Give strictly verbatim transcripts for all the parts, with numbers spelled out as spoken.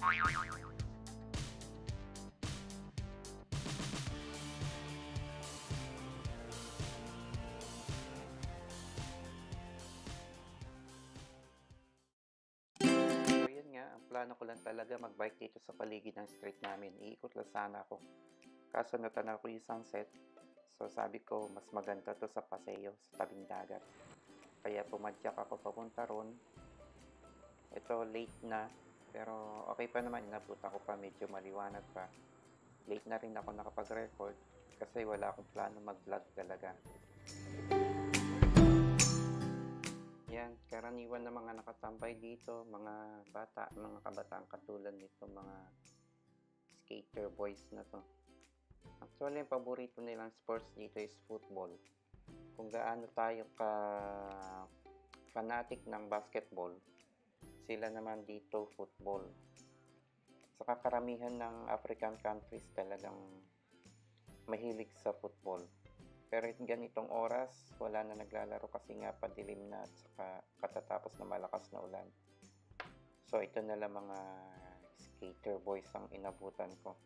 So yun nga, ang plano ko lang talaga mag-bike dito sa paligid ng street namin. Iikot lang sana ako. Kaso natanaw ko yung sunset. So sabi ko, mas maganda to sa paseo, sa tabing dagat. Kaya pumadyak ako papunta ron. Ito late na, pero okay pa naman, inabutan ko pa, medyo maliwanag pa. Late na rin ako nakapag-record kasi wala akong plano mag-vlog talaga. Yan, karaniwan na mga nakatambay dito, mga bata, mga kabataan katulad nito, mga skater boys na to. Actually, yung paborito nilang sports dito is football. Kung gaano tayo ka fanatic ng basketball, sila naman dito football. Sa karamihan ng African countries talagang mahilig sa football. Pero ganitong oras, wala na naglalaro kasi nga padilim na at saka katatapos na malakas na ulan. So ito na lang mga skater boys ang inabutan ko.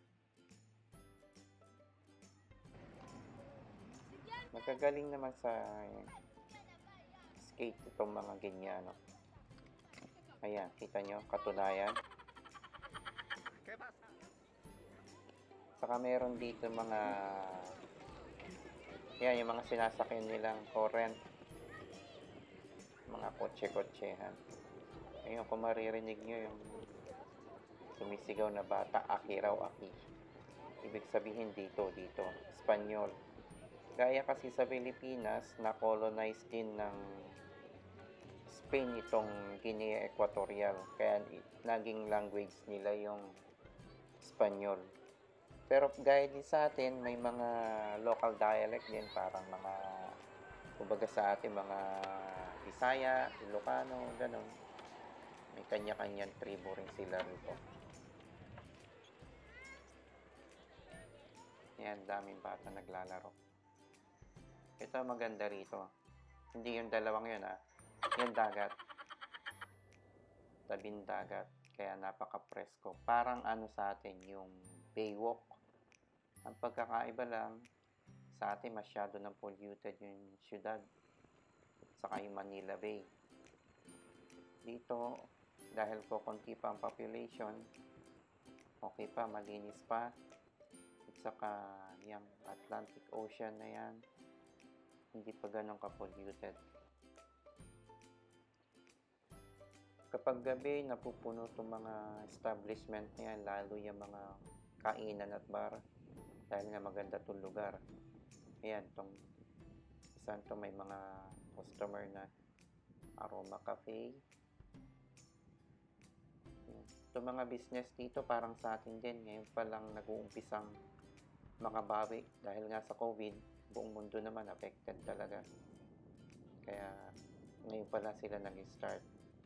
Magagaling naman sa skate itong mga ganyan. No? Ayan, kita nyo, katunayan. Saka meron dito mga yan, yung mga sinasakyan nilang current, mga kotse-kotsehan. Ayun, kung maririnig nyo yung sumisigaw na bata, aki raw aki. Ibig sabihin dito, dito, Espanyol. Gaya kasi sa Pilipinas, na-colonize din ng Spain itong Guinea Equatorial. Kaya naging language nila yung Espanyol. Pero gaya din sa atin, may mga local dialect din, parang mga, kumbaga sa atin, mga Bisaya, Ilocano, gano'n. May kanya-kanyang tribo rin sila rito. Yan, daming bata naglalaro. Ito maganda rito. Hindi yung dalawang yun, ah. Yung dagat. Tabing dagat. Kaya napaka-presko. Parang ano sa atin, yung Baywalk. Ang pagkakaiba lang, sa atin masyado ng polluted yung syudad. Saka yung Manila Bay. Dito, dahil po konti pa ang population, okay pa, malinis pa. At saka yung Atlantic Ocean na yan, hindi pa ganun ka-polluted. Kapag gabi, napupuno itong mga establishment na yan, lalo yung mga kainan at bar. Dahil nga maganda itong lugar. Ayan, itong isang ito may mga customer na Aroma Cafe. Itong mga business dito parang sa atin din. Ngayon pa lang nag-uumpisang makabawi. Dahil nga sa COVID, buong mundo naman affected talaga. Kaya ngayon pa lang sila nag-start.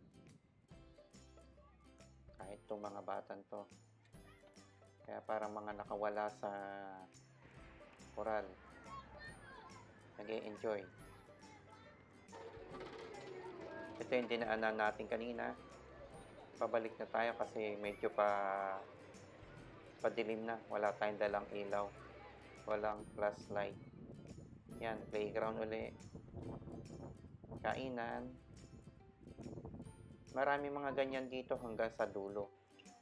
Kahit itong mga batan to. Kaya parang mga nakawala sa koral. Nag-e-enjoy. Ito yung dinaanan natin kanina. Pabalik na tayo kasi medyo pa padilim na. Wala tayong dalang ilaw. Walang flashlight. Yan, playground uli. Kainan. Marami mga ganyan dito hanggang sa dulo.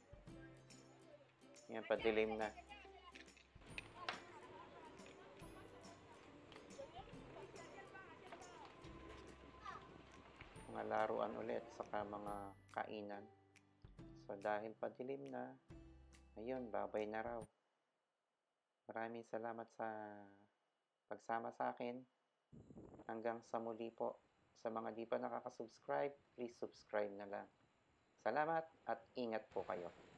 Yan, padilim na. Mga laruan ulit, saka mga kainan. So, dahil padilim na, ayun, babay na raw. Maraming salamat sa pagsama sa akin. Hanggang sa muli po. Sa mga di pa nakaka-subscribe, please subscribe na lang. Salamat at ingat po kayo.